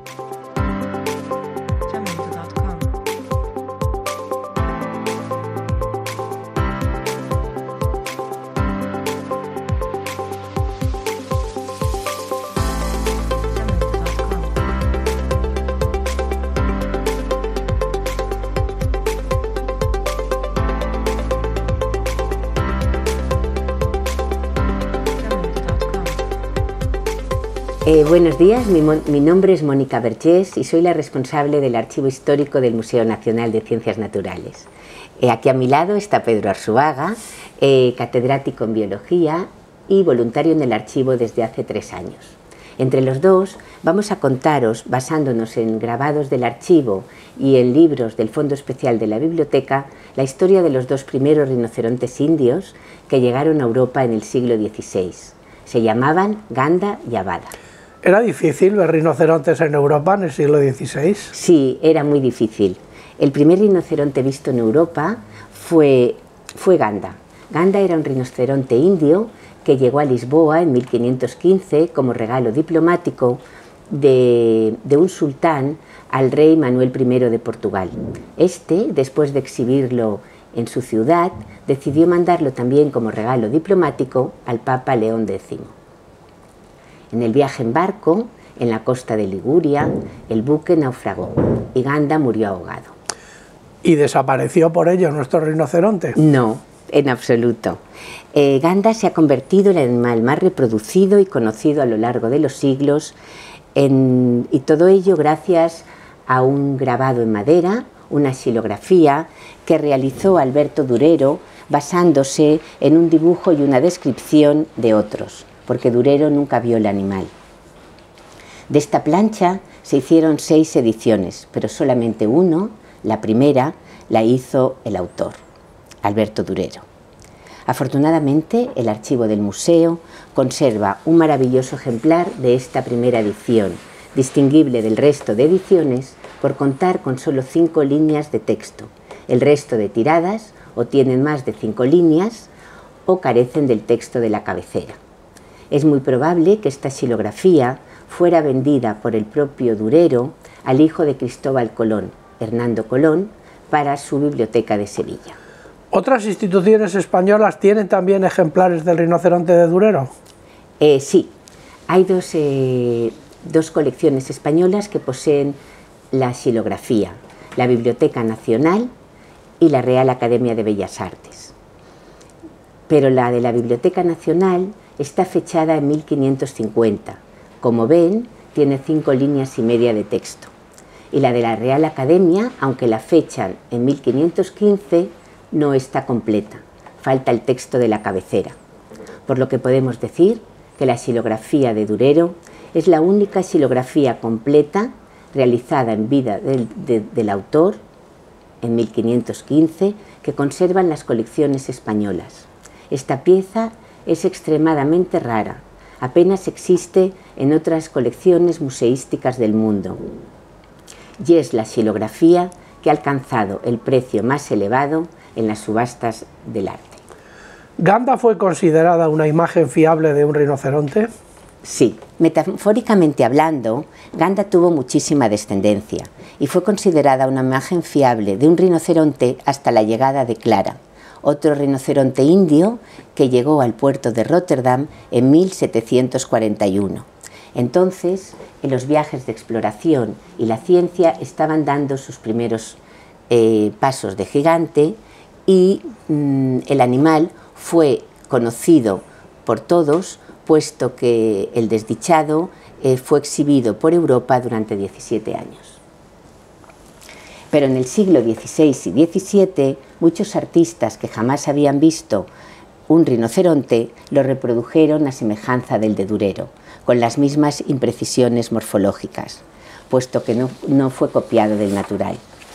Buenos días, mi nombre es Mónica Vergés y soy la responsable del Archivo Histórico del Museo Nacional de Ciencias Naturales. Aquí a mi lado está Pedro Arzuaga, catedrático en Biología y voluntario en el archivo desde hace 3 años. Entre los dos vamos a contaros, basándonos en grabados del archivo y en libros del Fondo Especial de la Biblioteca, la historia de los 2 primeros rinocerontes indios que llegaron a Europa en el siglo XVI. Se llamaban Ganda y Avada. ¿Era difícil ver rinocerontes en Europa en el siglo XVI? Sí, era muy difícil. El primer rinoceronte visto en Europa fue Ganda. Ganda era un rinoceronte indio que llegó a Lisboa en 1515 como regalo diplomático de un sultán al rey Manuel I de Portugal. Este, después de exhibirlo en su ciudad, decidió mandarlo también como regalo diplomático al Papa León X. En el viaje en barco, en la costa de Liguria, el buque naufragó y Ganda murió ahogado. ¿Y desapareció por ello nuestro rinoceronte? No, en absoluto. Ganda se ha convertido en el animal más reproducido y conocido a lo largo de los siglos, y todo ello gracias a un grabado en madera, una xilografía que realizó Alberto Durero basándose en un dibujo y una descripción de otros, porque Durero nunca vio el animal. De esta plancha se hicieron 6 ediciones, pero solamente una, la primera, la hizo el autor, Alberto Durero. Afortunadamente, el archivo del museo conserva un maravilloso ejemplar de esta primera edición, distinguible del resto de ediciones por contar con solo 5 líneas de texto. El resto de tiradas o tienen más de 5 líneas o carecen del texto de la cabecera. Es muy probable que esta xilografía fuera vendida por el propio Durero al hijo de Cristóbal Colón, Hernando Colón, para su biblioteca de Sevilla. ¿Otras instituciones españolas tienen también ejemplares del rinoceronte de Durero? Sí, hay dos colecciones españolas que poseen la xilografía, la Biblioteca Nacional y la Real Academia de Bellas Artes. Pero la de la Biblioteca Nacional está fechada en 1550. Como ven, tiene 5 líneas y media de texto. Y la de la Real Academia, aunque la fechan en 1515, no está completa. Falta el texto de la cabecera. Por lo que podemos decir que la xilografía de Durero es la única xilografía completa realizada en vida del autor en 1515 que conservan las colecciones españolas. Esta pieza es extremadamente rara, apenas existe en otras colecciones museísticas del mundo y es la xilografía que ha alcanzado el precio más elevado en las subastas del arte. ¿Ganda fue considerada una imagen fiable de un rinoceronte? Sí, metafóricamente hablando, Ganda tuvo muchísima descendencia y fue considerada una imagen fiable de un rinoceronte hasta la llegada de Clara, otro rinoceronte indio que llegó al puerto de Rotterdam en 1741. Entonces, en los viajes de exploración y la ciencia estaban dando sus primeros pasos de gigante y el animal fue conocido por todos, puesto que el desdichado fue exhibido por Europa durante 17 años. Pero en el siglo XVI y XVII, muchos artistas que jamás habían visto un rinoceronte lo reprodujeron a semejanza del de Durero, con las mismas imprecisiones morfológicas, puesto que no fue copiado del natural.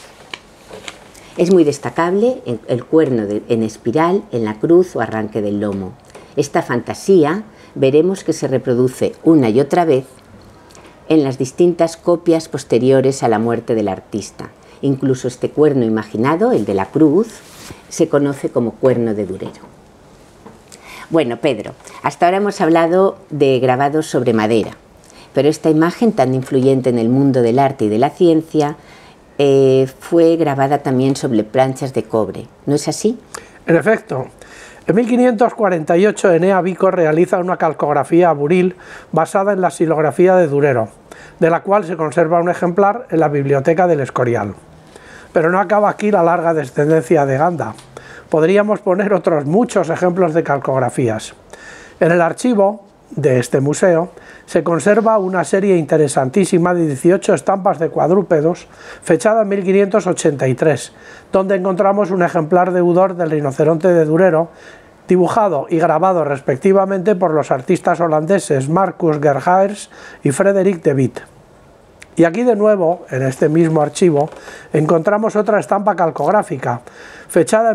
Es muy destacable el cuerno en espiral en la cruz o arranque del lomo. Esta fantasía veremos que se reproduce una y otra vez en las distintas copias posteriores a la muerte del artista. Incluso este cuerno imaginado, el de la cruz, se conoce como cuerno de Durero. Bueno, Pedro, hasta ahora hemos hablado de grabados sobre madera, pero esta imagen tan influyente en el mundo del arte y de la ciencia fue grabada también sobre planchas de cobre, ¿no es así? En efecto, en 1548 Enea Vico realiza una calcografía a buril basada en la xilografía de Durero, de la cual se conserva un ejemplar en la biblioteca del Escorial. Pero no acaba aquí la larga descendencia de Ganda. Podríamos poner otros muchos ejemplos de calcografías. En el archivo de este museo se conserva una serie interesantísima de 18 estampas de cuadrúpedos fechada en 1583, donde encontramos un ejemplar deudor del rinoceronte de Durero, dibujado y grabado respectivamente por los artistas holandeses Marcus Gerhaers y Frederik de Witt. Y aquí de nuevo, en este mismo archivo, encontramos otra estampa calcográfica, fechada en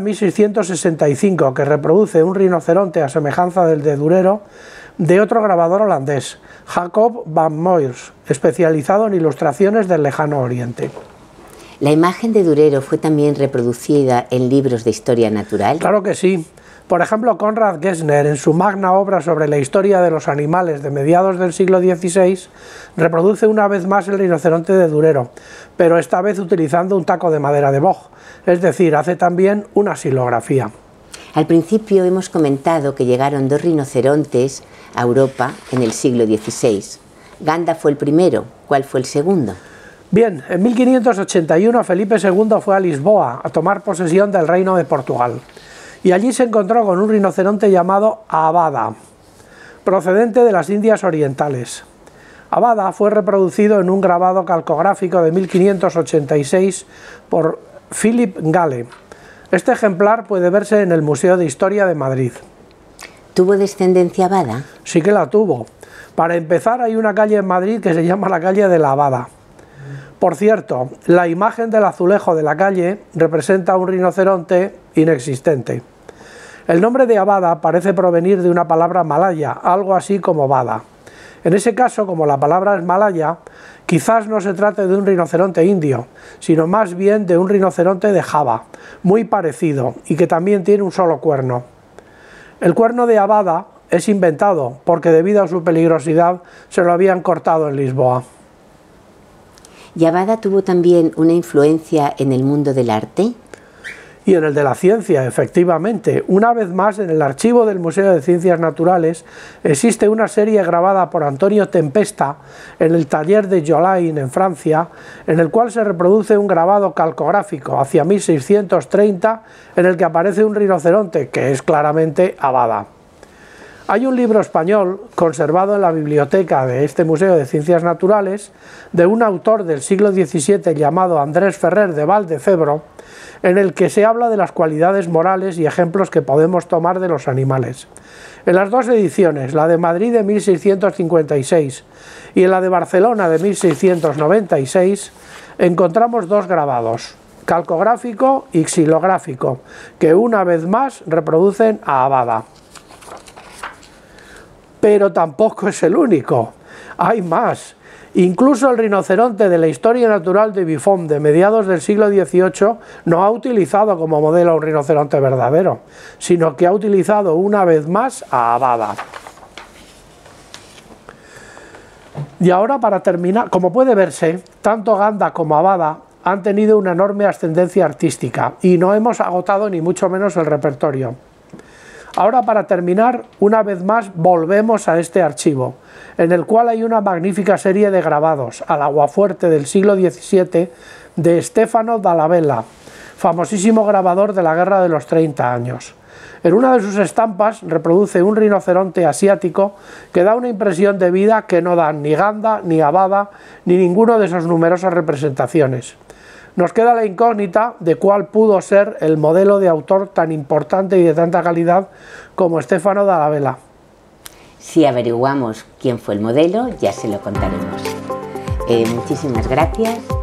1665, que reproduce un rinoceronte a semejanza del de Durero, de otro grabador holandés, Jacob van Moers, especializado en ilustraciones del Lejano Oriente. ¿La imagen de Durero fue también reproducida en libros de historia natural? Claro que sí. Por ejemplo, Konrad Gessner, en su magna obra sobre la historia de los animales de mediados del siglo XVI, reproduce una vez más el rinoceronte de Durero, pero esta vez utilizando un taco de madera de boj, es decir, hace también una xilografía. Al principio hemos comentado que llegaron 2 rinocerontes a Europa en el siglo XVI. Ganda fue el primero, ¿cuál fue el segundo? Bien, en 1581 Felipe II fue a Lisboa a tomar posesión del Reino de Portugal. Y allí se encontró con un rinoceronte llamado Abada, procedente de las Indias Orientales. Abada fue reproducido en un grabado calcográfico de 1586 por Philip Gale. Este ejemplar puede verse en el Museo de Historia de Madrid. ¿Tuvo descendencia Abada? Sí que la tuvo. Para empezar, hay una calle en Madrid que se llama la calle de la Abada. Por cierto, la imagen del azulejo de la calle representa un rinoceronte inexistente. El nombre de Abada parece provenir de una palabra malaya, algo así como Bada. En ese caso, como la palabra es malaya, quizás no se trate de un rinoceronte indio, sino más bien de un rinoceronte de Java, muy parecido y que también tiene un solo cuerno. El cuerno de Abada es inventado porque debido a su peligrosidad se lo habían cortado en Lisboa. ¿Y Abada tuvo también una influencia en el mundo del arte? Y en el de la ciencia, efectivamente. Una vez más, en el archivo del Museo de Ciencias Naturales existe una serie grabada por Antonio Tempesta en el taller de Jolain, en Francia, en el cual se reproduce un grabado calcográfico hacia 1630 en el que aparece un rinoceronte, que es claramente Abada. Hay un libro español conservado en la biblioteca de este Museo de Ciencias Naturales de un autor del siglo XVII llamado Andrés Ferrer de Valdecebro, en el que se habla de las cualidades morales y ejemplos que podemos tomar de los animales. En las dos ediciones, la de Madrid de 1656 y en la de Barcelona de 1696, encontramos 2 grabados, calcográfico y xilográfico, que una vez más reproducen a Abada. Pero tampoco es el único, hay más. Incluso el rinoceronte de la historia natural de Buffon de mediados del siglo XVIII no ha utilizado como modelo a un rinoceronte verdadero, sino que ha utilizado una vez más a Abada. Y ahora, para terminar, como puede verse, tanto Ganda como Abada han tenido una enorme ascendencia artística y no hemos agotado ni mucho menos el repertorio. Ahora, para terminar, una vez más volvemos a este archivo, en el cual hay una magnífica serie de grabados al aguafuerte del siglo XVII de Stefano dalla Vella, famosísimo grabador de la Guerra de los 30 años. En una de sus estampas reproduce un rinoceronte asiático que da una impresión de vida que no dan ni Ganda, ni Abada, ni ninguno de sus numerosas representaciones. Nos queda la incógnita de cuál pudo ser el modelo de autor tan importante y de tanta calidad como Stefano dalla Vella. Si averiguamos quién fue el modelo, ya se lo contaremos. Muchísimas gracias.